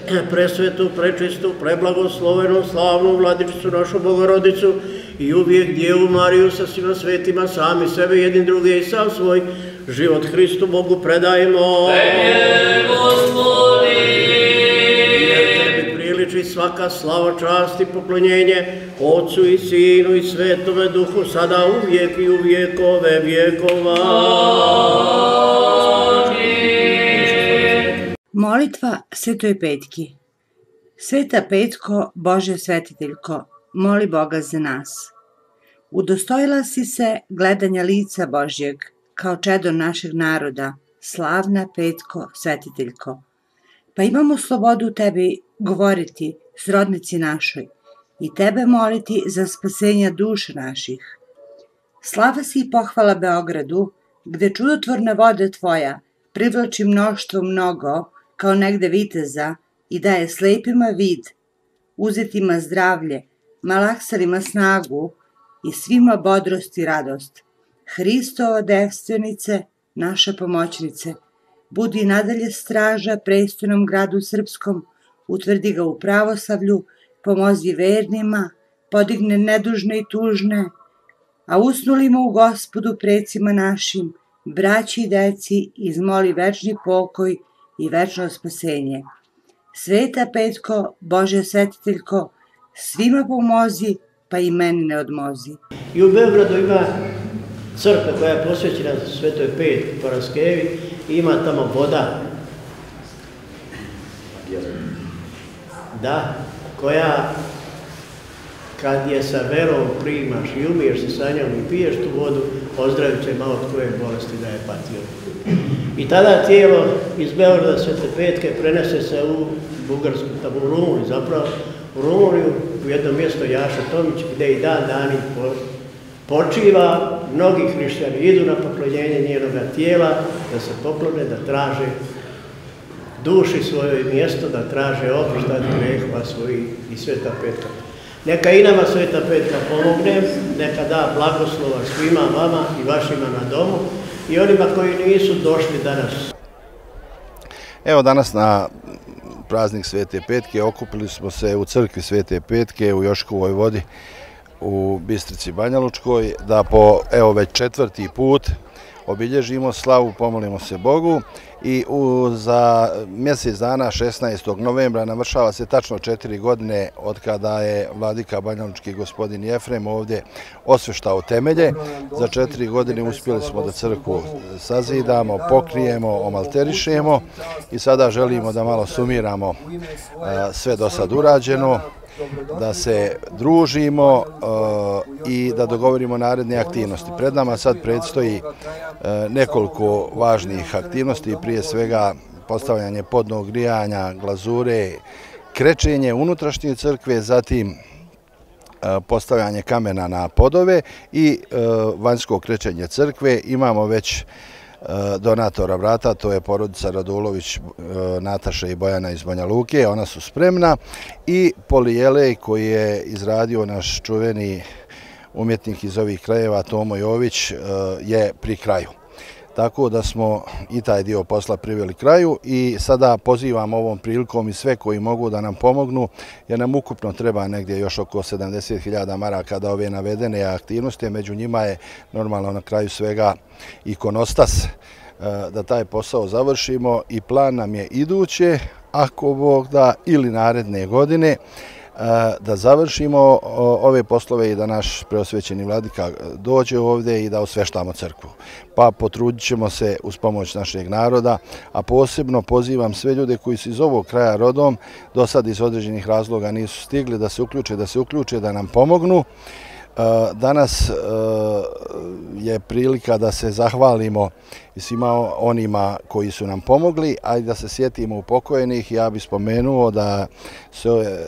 presvetu, prečistu, preblagoslovenu, slavnu Vladičicu našu Bogorodicu i uvijek Djevu Mariju sa svima svetima, sami sebe, jedni druge i sav svoj život Hristu Bogu predajemo. Tebi, Gospodi! Jer tebi priliči svaka slava, čast i poklonjenje Otcu i Sinu i Svetome Duhu, sada uvijek i u vjekove vjekova. Molitva Svetoj Petki. Sveta Petko, Božja svetiteljko, moli Boga za nas. Udostojila si se gledanja lica Božjeg, kao čedo našeg naroda, slavna Petko, svetiteljko. Pa imamo slobodu u tebi govoriti, srodnici našoj, i tebe moliti za spasenja duša naših. Slava si i pohvala Beogradu, gde čudotvorna voda tvoja privlači mnoštvo mnogo, kao negde viteza, i daje slepima vid, uzetima zdravlje, malaksarima snagu i svima bodrost i radost. Hristova devstvenice, naša pomoćnice, budi nadalje straža prestolnom gradu srpskom, utvrdi ga u pravoslavlju, pomozi vernima, podigne nedužne i tužne, a usnulima u Gospodu precima našim, braći i deci, izmoli večni pokoj i večno spasenje. Sveta Petko, Božja svetiteljko, svima pomozi, pa i meni ne odmozi. I u Beogradu ima crkva koja je posvećena Svetoj Petki Paraskevi i ima tamo voda. Da, koja kad je sa verom primaš i umiješ se sa njom i piješ tu vodu, ozdravit će malo tvoje bolesti da je patio. I tada tijelo iz Beograda Svete Petke prenese se u Bugarsku, tamo u Rumuniju, zapravo u Rumuniju, u jedno mjesto Jaša Tomić, gdje i dan dani počiva. Mnogi hrišćani idu na poklonjenje njenoga tijela, da se poklone, da traže duši svojoj mjesto, da traže oproštaj grehova svojih i Sveta Petka. Neka i nama Sveta Petka pomogne, neka da blagoslova svima vama i vašima na domu i onima koji nisu došli danas. Evo danas na praznik Svete Petke okupili smo se u crkvi Svete Petke u Joškovoj Vodi u Bistrici Banjalučkoj da po evo već 4. put obilježimo slavu, pomolimo se Bogu i za mjesec dana 16. novembra navršava se tačno 4 godine od kada je vladika banjalučki gospodin Jefrem ovdje osveštao temelje. Za 4 godine uspjeli smo da crkvu sazidamo, pokrijemo, omalterišemo i sada želimo da malo sumiramo sve do sad urađeno, da se družimo i da dogovorimo naredne aktivnosti. Pred nama sad predstoji nekoliko važnih aktivnosti, prije svega postavljanje podnog grijanja, glazure, krečenje unutrašnje crkve, zatim postavljanje kamena na podove i vanjsko krečenje crkve. Imamo već donatora vrata, to je porodica Radulović, Nataša i Bojana iz Banja Luke, ona su spremna, i polijelej koji je izradio naš čuveni umjetnik iz ovih krajeva Tomo Jović je pri kraju. Tako da smo i taj dio posla priveli kraju i sada pozivam ovom prilikom i sve koji mogu da nam pomognu, jer nam ukupno treba negdje još oko 70.000 maraka da ove navedene aktivnosti, među njima je normalno na kraju svega ikonostas, da taj posao završimo i plan nam je iduće, ako Bog da, ili naredne godine, da završimo ove poslove i da naš preosvećeni vladika dođe ovdje i da osveštamo crkvu. Pa potrudit ćemo se uz pomoć našeg naroda, a posebno pozivam sve ljude koji su iz ovog kraja rodom, do sad iz određenih razloga nisu stigli, da se uključe, da nam pomognu. Danas je prilika da se zahvalimo svima onima koji su nam pomogli, a i da se sjetimo upokojenih. Ja bih spomenuo da se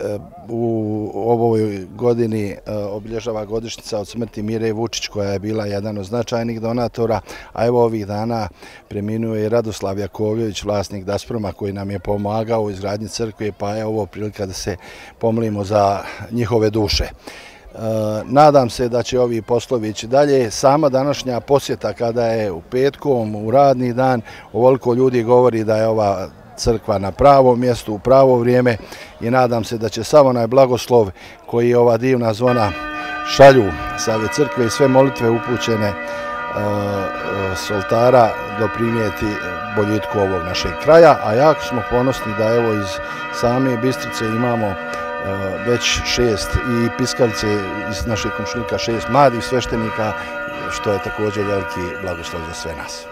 u ovoj godini obilježava godišnjica od smrti Mire Vučić, koja je bila jedan od značajnih donatora, a evo ovih dana preminuo je Radoslav Jakovljević, vlasnik Dasproma, koji nam je pomagao u izgradnji crkve, pa je ovo prilika da se pomolimo za njihove duše. Nadam se da će ovi poslovi ići dalje. Sama današnja posjeta, kada je u petkom, u radni dan, ovoliko ljudi govori da je ova crkva na pravom mjestu, u pravo vrijeme i nadam se da će sav onaj blagoslov koji ova divna zvona šalju sa ove crkve i sve molitve upućene s oltara doprinijeti boljitku ovog našeg kraja, a jako smo ponosni da evo iz same Bistrice imamo već 6 i piskalice iz našeg komšiluka 6 mladih sveštenika, što je također veliki blagoslov za sve nas.